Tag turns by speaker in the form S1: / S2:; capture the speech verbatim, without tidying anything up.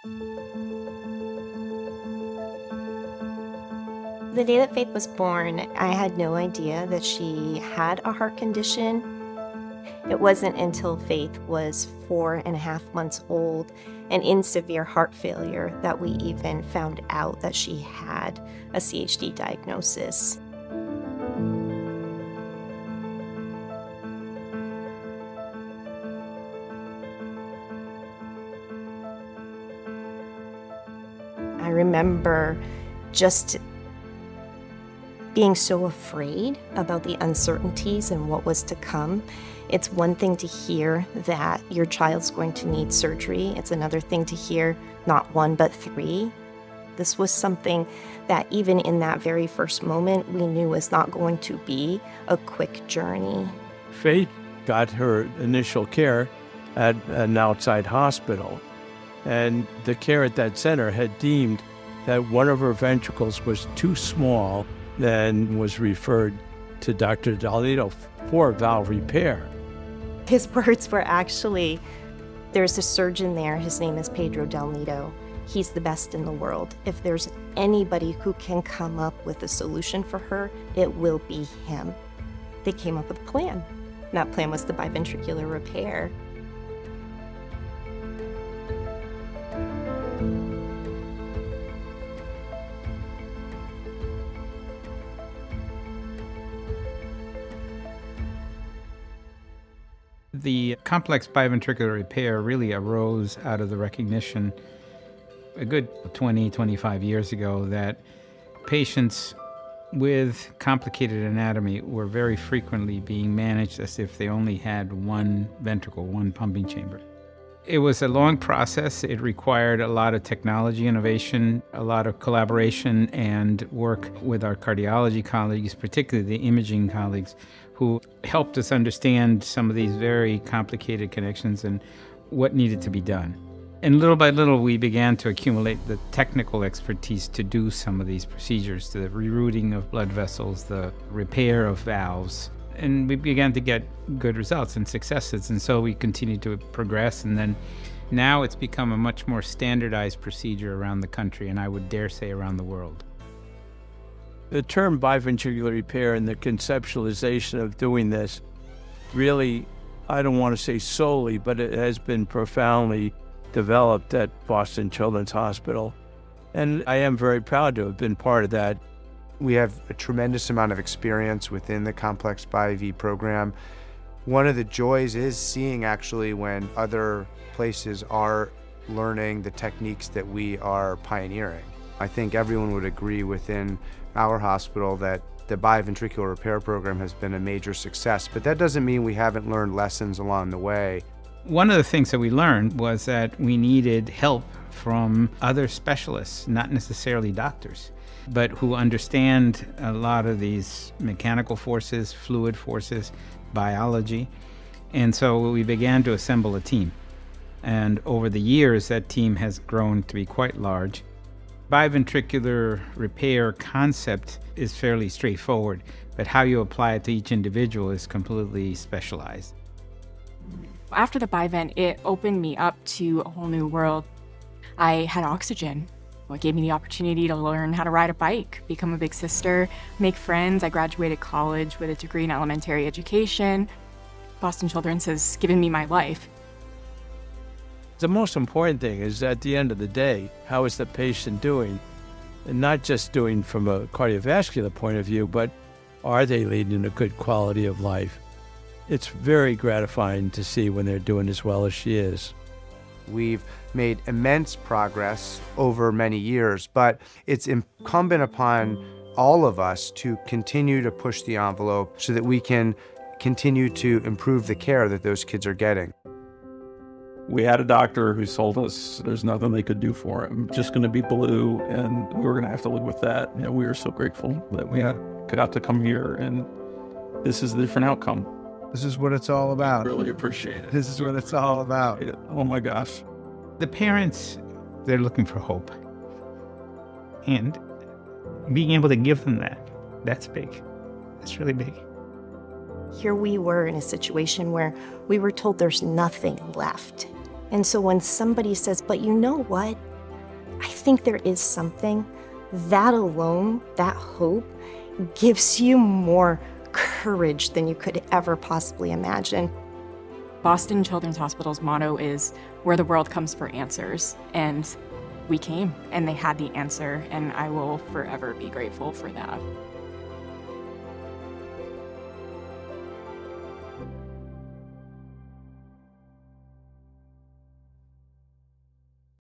S1: The day that Faith was born, I had no idea that she had a heart condition. It wasn't until Faith was four and a half months old and in severe heart failure that we even found out that she had a C H D diagnosis. I remember just being so afraid about the uncertainties and what was to come. It's one thing to hear that your child's going to need surgery. It's another thing to hear not one, but three. This was something that even in that very first moment, we knew was not going to be a quick journey.
S2: Faith got her initial care at an outside hospital, and the care at that center had deemed that one of her ventricles was too small, then was referred to Doctor Nido for valve repair.
S1: His words were actually, there's a surgeon there, his name is Pedro J. Nido. He's the best in the world. If there's anybody who can come up with a solution for her, it will be him. They came up with a plan. And that plan was the biventricular repair.
S3: The complex biventricular repair really arose out of the recognition a good twenty, twenty-five years ago that patients with complicated anatomy were very frequently being managed as if they only had one ventricle, one pumping chamber. It was a long process. It required a lot of technology innovation, a lot of collaboration and work with our cardiology colleagues, particularly the imaging colleagues, who helped us understand some of these very complicated connections and what needed to be done. And little by little, we began to accumulate the technical expertise to do some of these procedures, the rerouting of blood vessels, the repair of valves. And we began to get good results and successes. And so we continued to progress. And then now it's become a much more standardized procedure around the country, and I would dare say around the world.
S2: The term biventricular repair and the conceptualization of doing this really, I don't want to say solely, but it has been profoundly developed at Boston Children's Hospital. And I am very proud to have been part of that.
S4: We have a tremendous amount of experience within the complex B I V program. One of the joys is seeing actually when other places are learning the techniques that we are pioneering. I think everyone would agree within our hospital that the biventricular repair program has been a major success, but that doesn't mean we haven't learned lessons along the way.
S3: One of the things that we learned was that we needed help from other specialists, not necessarily doctors, but who understand a lot of these mechanical forces, fluid forces, biology. And so we began to assemble a team. And over the years, that team has grown to be quite large. Biventricular repair concept is fairly straightforward, but how you apply it to each individual is completely specialized.
S5: After the bivent, it opened me up to a whole new world. I had oxygen. Well, it gave me the opportunity to learn how to ride a bike, become a big sister, make friends. I graduated college with a degree in elementary education. Boston Children's has given me my life.
S2: The most important thing is at the end of the day, how is the patient doing? And not just doing from a cardiovascular point of view, but are they leading a good quality of life? It's very gratifying to see when they're doing as well as she is.
S4: We've made immense progress over many years, but it's incumbent upon all of us to continue to push the envelope so that we can continue to improve the care that those kids are getting.
S6: We had a doctor who told us there's nothing they could do for him, just going to be blue, and we were going to have to live with that. You know, we were so grateful that we had got to come here, and this is a different outcome.
S4: This is what it's all about.
S6: Really appreciate it.
S4: This is what it's all about.
S6: Oh my gosh.
S3: The parents, they're looking for hope. And being able to give them that, that's big. That's really big.
S1: Here we were in a situation where we were told there's nothing left. And so when somebody says, but you know what? I think there is something. That alone, that hope, gives you more courage than you could ever possibly imagine.
S5: Boston Children's Hospital's motto is, where the world comes for answers. And we came, and they had the answer, and I will forever be grateful for that.